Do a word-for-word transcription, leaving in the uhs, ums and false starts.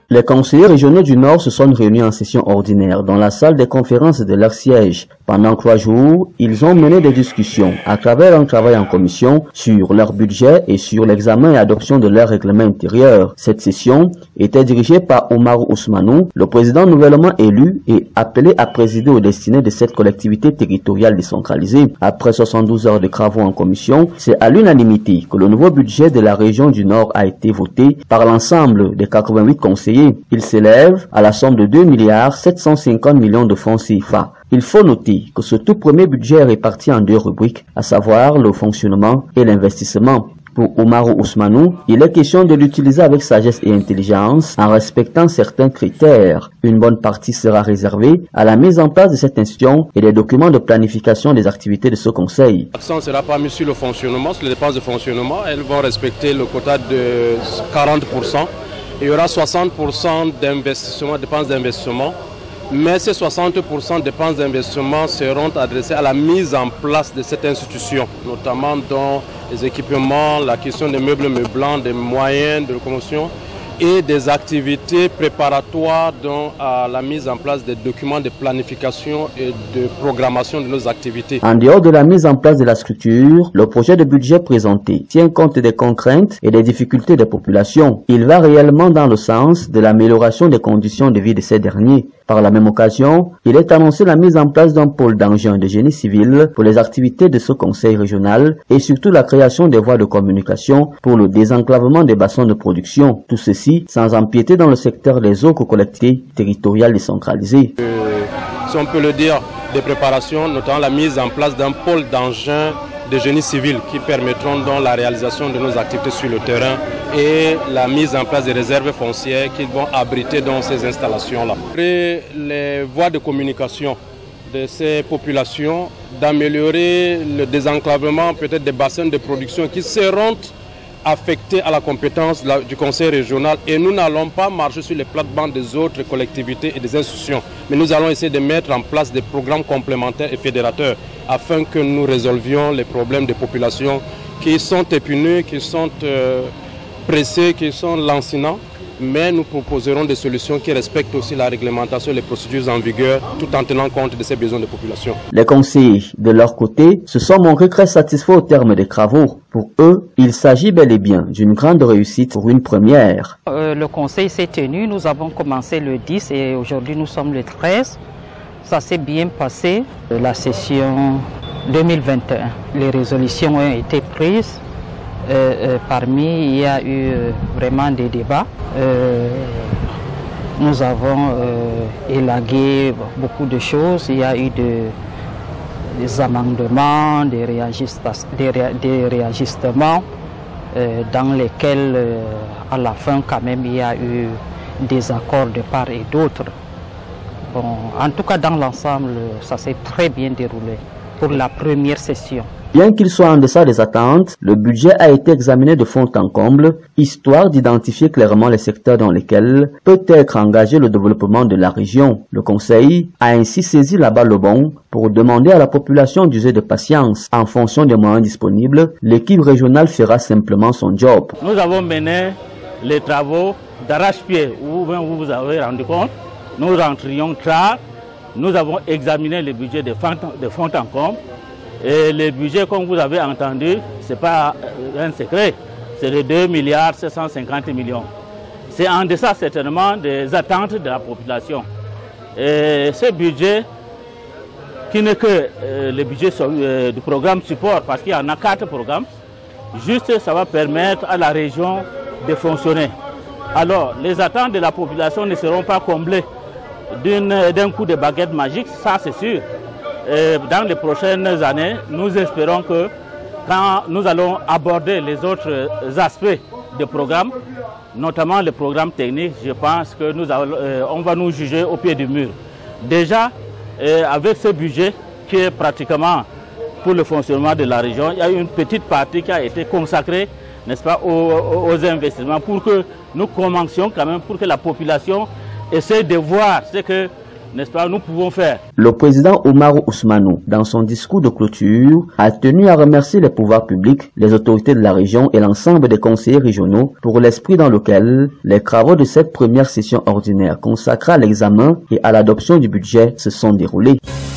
Les conseillers régionaux du Nord se sont réunis en session ordinaire dans la salle des conférences de leur siège. Pendant trois jours, ils ont mené des discussions à travers un travail en commission sur leur budget et sur l'examen et adoption de leur règlement intérieur. Cette session était dirigée par Omar Ousmanou, le président nouvellement élu et appelé à présider aux destinées de cette collectivité territoriale décentralisée. Après soixante-douze heures de travaux en commission, c'est à l'unanimité que le nouveau budget de la région du Nord a été voté par l'ensemble des quatre-vingt-huit conseillers. Il s'élève à la somme de deux milliards sept cent cinquante millions de francs C F A. Il faut noter que ce tout premier budget est réparti en deux rubriques, à savoir le fonctionnement et l'investissement. Pour Omar Ousmanou, il est question de l'utiliser avec sagesse et intelligence en respectant certains critères. Une bonne partie sera réservée à la mise en place de cette institution et des documents de planification des activités de ce conseil. L'accent ne sera pas mis sur le fonctionnement, sur les dépenses de fonctionnement. Elles vont respecter le quota de quarante pour cent. Il y aura soixante pour cent d'investissement, dépenses d'investissement. Mais ces soixante pour cent de dépenses d'investissement seront adressées à la mise en place de cette institution, notamment dans les équipements, la question des meubles meublants, des moyens de locomotion et des activités préparatoires dont à la mise en place des documents de planification et de programmation de nos activités. En dehors de la mise en place de la structure, le projet de budget présenté tient compte des contraintes et des difficultés des populations. Il va réellement dans le sens de l'amélioration des conditions de vie de ces derniers. Par la même occasion, il est annoncé la mise en place d'un pôle d'engin de génie civil pour les activités de ce conseil régional et surtout la création des voies de communication pour le désenclavement des bassins de production. Tout ceci sans empiéter dans le secteur des autres collectivités territoriales décentralisées. Euh, si on peut le dire, des préparations, notamment la mise en place d'un pôle d'engin de génie civil qui permettront donc la réalisation de nos activités sur le terrain et la mise en place des réserves foncières qui vont abriter dans ces installations-là. Après les voies de communication de ces populations, d'améliorer le désenclavement peut-être des bassins de production qui seront affectés à la compétence du conseil régional et nous n'allons pas marcher sur les plates-bandes des autres collectivités et des institutions, mais nous allons essayer de mettre en place des programmes complémentaires et fédérateurs afin que nous résolvions les problèmes des populations qui sont épineux, qui sont euh, pressés, qui sont lancinants, mais nous proposerons des solutions qui respectent aussi la réglementation et les procédures en vigueur tout en tenant compte de ces besoins des populations. Les conseillers, de leur côté, se sont montrés très satisfaits au terme des travaux. Pour eux, il s'agit bel et bien d'une grande réussite pour une première. Euh, le conseil s'est tenu, nous avons commencé le dix et aujourd'hui nous sommes le treize. Ça s'est bien passé. La session deux mille vingt et un, les résolutions ont été prises. Euh, euh, parmi, il y a eu euh, vraiment des débats. Euh, nous avons euh, élagué beaucoup de choses. Il y a eu de, des amendements, des, des, ré, des réajustements euh, dans lesquels, euh, à la fin, quand même, il y a eu des accords de part et d'autre. Bon, en tout cas, dans l'ensemble, ça s'est très bien déroulé pour la première session. Bien qu'il soit en deçà des attentes, le budget a été examiné de fond en comble, histoire d'identifier clairement les secteurs dans lesquels peut être engagé le développement de la région. Le Conseil a ainsi saisi la balle au bon pour demander à la population d'user de patience. En fonction des moyens disponibles, l'équipe régionale fera simplement son job. Nous avons mené les travaux d'arrache-pied, où vous vous avez rendu compte. Nous rentrions tard, nous avons examiné le budget de fond en comble. Et le budget, comme vous avez entendu, ce n'est pas un secret, c'est de deux milliards sept cent cinquante millions. C'est en deçà certainement des attentes de la population. Et ce budget, qui n'est que euh, le budget euh, du programme support, parce qu'il y en a quatre programmes, juste ça va permettre à la région de fonctionner. Alors, les attentes de la population ne seront pas comblées d'un coup de baguette magique, ça c'est sûr. Et dans les prochaines années, nous espérons que quand nous allons aborder les autres aspects du programme, notamment le programme technique, je pense que nous allons, euh, on va nous juger au pied du mur. Déjà, euh, avec ce budget qui est pratiquement pour le fonctionnement de la région, il y a une petite partie qui a été consacrée, n'est-ce pas, aux, aux investissements pour que nous commencions quand même, pour que la population essaie de voir ce que n'est-ce pas, nous pouvons faire. Le président Oumarou Ousmanou, dans son discours de clôture, a tenu à remercier les pouvoirs publics, les autorités de la région et l'ensemble des conseillers régionaux pour l'esprit dans lequel les travaux de cette première session ordinaire consacrée à l'examen et à l'adoption du budget se sont déroulés.